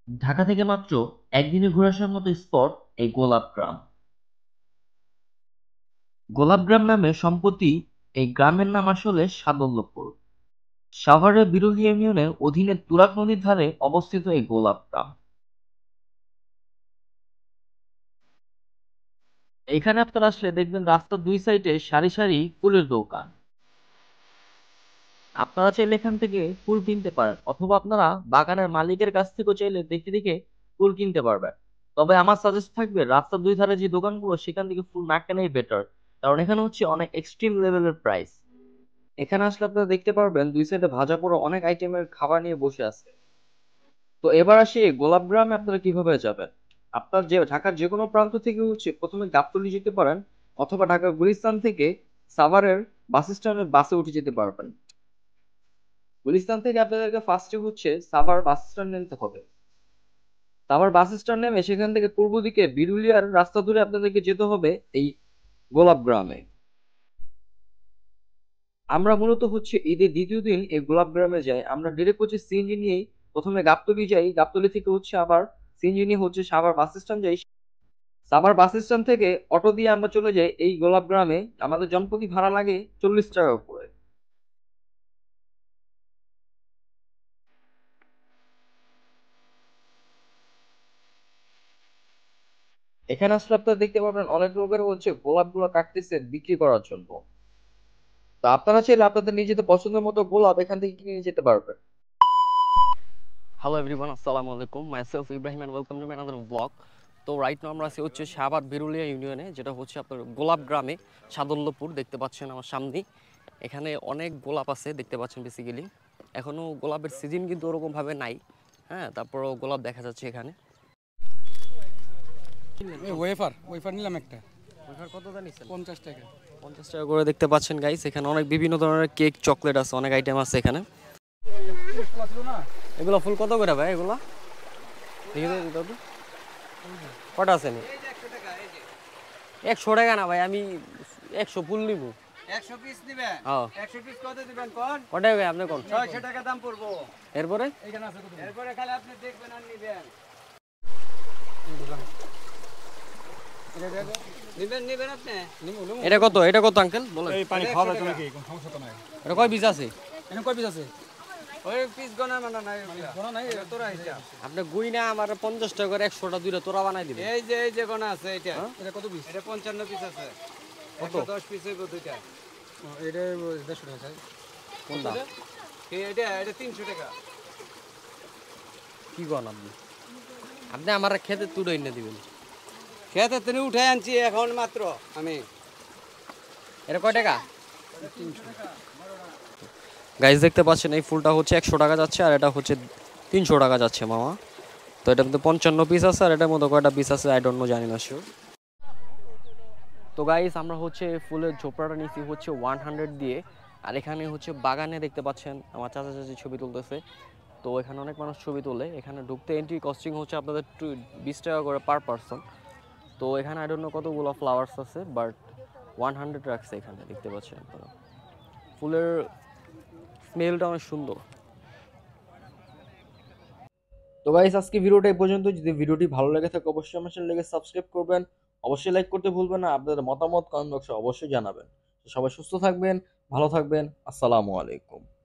ঢাকা থেকে মাত্র একদিনে ঘোরার মতো স্পট এই গোলাপগ্রাম। গোলাপগ্রাম নামে সম্প্রতি এই গ্রামের নাম আসলে সাদুল্যপুর। সাভারের বিরোধী ইউনিয়নের অধীনে তুরাগ নদীর ধারে অবস্থিত এই গোলাপগ্রাম। এখানে আপনারা আসলে দেখবেন রাস্তার দুই সাইডে সারি সারি ফুলের দোকান। আপনারা চাইলে এখান থেকে ফুল কিনতে পারেন, অথবা আপনারা বাগানের মালিকের কাছ থেকেও চাইলে দেখে দেখে ফুল কিনতে পারবেন। তবে আমার সাজেস্ট থাকবে রাস্তার দুই ধারে যে দোকানগুলো সেখান থেকে ফুল না কেনাই বেটার, কারণ এখানে হচ্ছে অনেক এক্সট্রিম লেভেলের প্রাইস। এখানে আসলে আপনারা দেখতে পারবেন দুই সাইডে ভাজা পোড়া অনেক আইটেমের খাবার নিয়ে বসে আছে। তো এবার আসি গোলাপগ্রামে আপনারা কিভাবে যাবেন। আপনার যে ঢাকার যে কোনো প্রান্ত থেকে হচ্ছে প্রথমে গাবতলী যেতে পারেন, অথবা ঢাকার গুলিস্তান থেকে সাভারের বাস স্ট্যান্ডের বাসে উঠে যেতে পারবেন। গুলিস্তান থেকে আপনাদেরকে ফার্স্টে হচ্ছে সাভার বাস স্ট্যান্ড নিতে হবে। সাভার বাস স্ট্যান্ড নেমে সেখান থেকে পূর্ব দিকে বিরুলিয়ার রাস্তা ধরে আপনাদেরকে যেতে হবে এই গোলাপগ্রামে। আমরা মূলত হচ্ছে ঈদের দ্বিতীয় দিন এই গোলাপগ্রামে যাই। আমরা ডিরেক্ট হচ্ছে সিএনজি নিয়েই প্রথমে গাবতলী যাই, গাবতলী থেকে হচ্ছে আবার সিএনজি নিয়ে হচ্ছে সাভার বাস স্ট্যান্ড যাই। সাভার বাস স্ট্যান্ড থেকে অটো দিয়ে আমরা চলে যাই এই গোলাপগ্রামে। আমাদের জনপ্রতি ভাড়া লাগে 40 টাকা করে। এখানে আসলে আপনারা দেখতে পাবেন অনেক লোকের হচ্ছে গোলাপগুলো কাটতেছে বিক্রি করার জন্য। তো আপনারা চাইলে আপনাদের নিজেদের পছন্দের মতো গোলাপ এখান থেকে কিনে নিয়ে যেতে পারবেন। হ্যালো এভরিওয়ান, আসসালামু আলাইকুম। Myself Ibrahim and welcome to my another blog. তো রাইট নাও আমরা আছি হচ্ছে শাহবাগ বিরুলিয়া ইউনিয়নে, যেটা হচ্ছে আপনার গোলাপ গ্রামে সাদুল্যপুর। দেখতে পাচ্ছেন আমার সামনেই, এখানে অনেক গোলাপ আছে দেখতে পাচ্ছেন। বেসিক্যালি এখনও গোলাপের সিজন কিন্তু ওরকমভাবে নাই। হ্যাঁ, তারপরও গোলাপ দেখা যাচ্ছে এখানে। ওয়েফার ওয়েফার নিলাম একটা। ওইখানে কত দাম নিচ্ছেন? 50 টাকা। 50 টাকা করে। দেখতে পাচ্ছেন গাইস, এখানে অনেক বিভিন্ন ধরনের কেক, চকলেট আছে, অনেক আইটেম আছে এখানে। এগুলো ফুল কত করে ভাই? এগুলা দেখে দিতে হবে। কটা আছে নি? 100 টাকা না ভাই, আমি 100 ফুল নিব। 100 পিস নিবেন? হ্যাঁ। 100 পিস কত দিবেন কোন? কটাই ভাই আপনি কোন? 600 টাকা দাম পড়বো। এরপরে এরপরে খালি আপনি দেখবেন আর নিবেন। নিবেন নিবেন আপনি? এটা কত? এটা কত আঙ্কেল বলেন? এই পানি খাওয়া যাবে নাকি? কোনো সমস্যা তো নাই। এটা কয় পিস আছে? এখানে কয় পিস আছে? ওই পিস গনা মানে নাই গোনা নাই। তোরা হিসাব। আপনি গুই না আমার 50 টাকা করে 100টা দুইটা তোরা বানাই দিবেন। এই যে গনা আছে এটা। এটা কত পিস? এটা 55 পিস আছে। কত? 10 পিস হইব দুইটা। এটা 150 টাকা চাই। কোনটা? এটা 300 টাকা। কি কোন আপনি? আপনি আমার খেতে তুলে এনে দিবেন। খেতে তুমি উঠাই আনছি এখন মাত্র আমি। এটা কয় টাকা? গাইস দেখতে পাচ্ছেন এই ফুলটা হচ্ছে 100 টাকা যাচ্ছে, আর এটা হচ্ছে 300 টাকা যাচ্ছে মামা। তো এটার মধ্যে 55 পিস আছে, আর এটার মধ্যে কয়টা পিস আছে আই ডোন্ট নো, জানি না শিওর। তো গাইস আমরা হচ্ছে ফুলের ঝোপড়াটা নিচ্ছি হচ্ছে 100 দিয়ে। আর এখানে হচ্ছে বাগানে দেখতে পাচ্ছেন আমার চাচা চাচি ছবি তুলতেছে। তো এখানে অনেক মানুষ ছবি তোলে। এখানে ঢুকতে এন্ট্রি কস্টিং হচ্ছে আপনাদের 20 টাকা করে পার পারসন। তো এখানে আই ডোন্ট নো কতগুলো ফ্লাওয়ার্স আছে, বাট 100 রাখছে এখানে। দেখতে পাচ্ছেন আপনারা ফুলের স্মেলটা অনেক সুন্দর। তো গাইস আজকে ভিডিওটা এই পর্যন্ত। যদি ভিডিওটি ভালো লেগে থাকে অবশ্যই আমার চ্যানেলটাকে সাবস্ক্রাইব করবেন, অবশ্যই লাইক করতে ভুলবেন না, আপনাদের মতামত কমেন্ট বক্সে অবশ্যই জানাবেন। তো সবাই সুস্থ থাকবেন, ভালো থাকবেন। আসসালামু আলাইকুম।